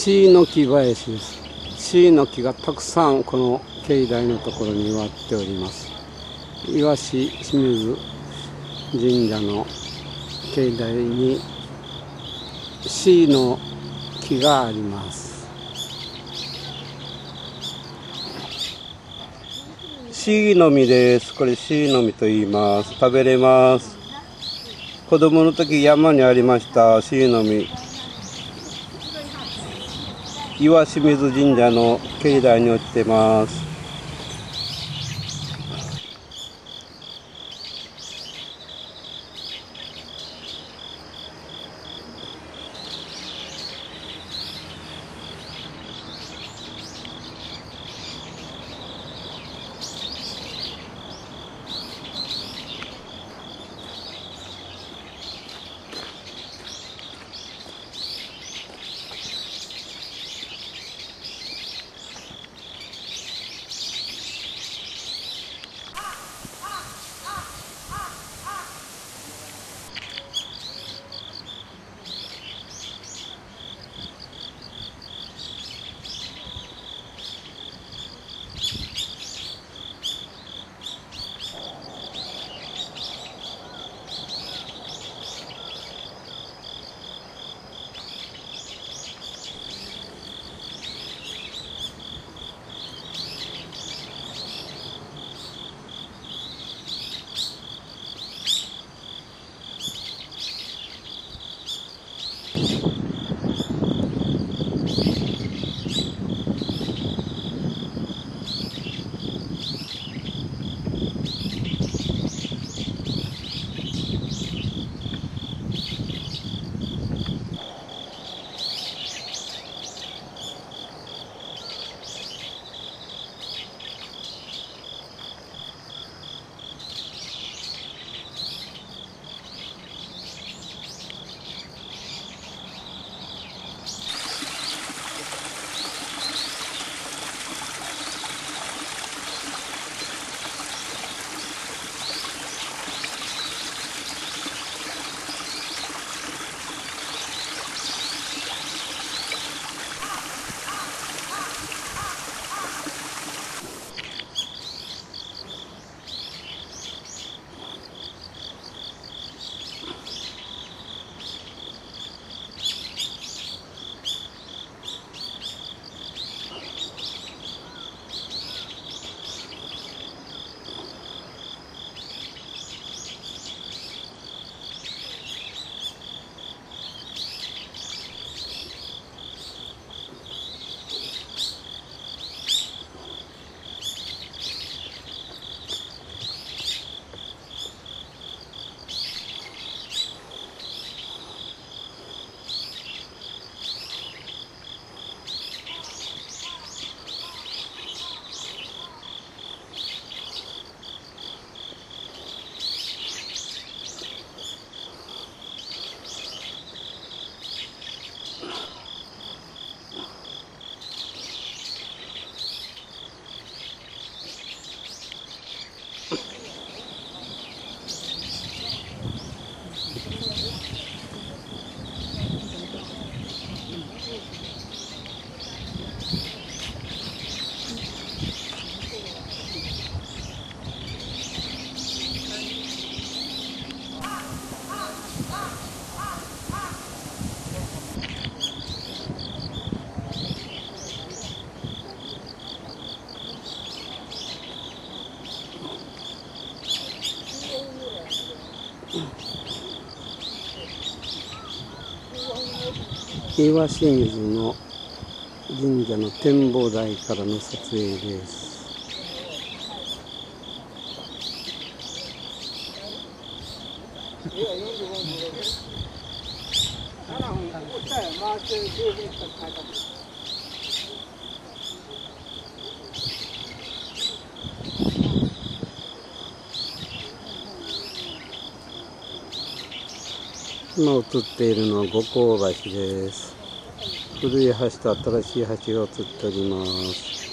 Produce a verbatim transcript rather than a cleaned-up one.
椎の木林です。椎の木がたくさんこの境内のところに植わっております。岩師清水神社の境内に椎の木があります。椎の実です。これ椎の実と言います。食べれます。子供の時山にありました椎の実。岩清水神社の境内に落ちてます。岩清水の神社の展望台からの撮影です。今映っているのは五香橋です。古い橋と新しい橋が映っております。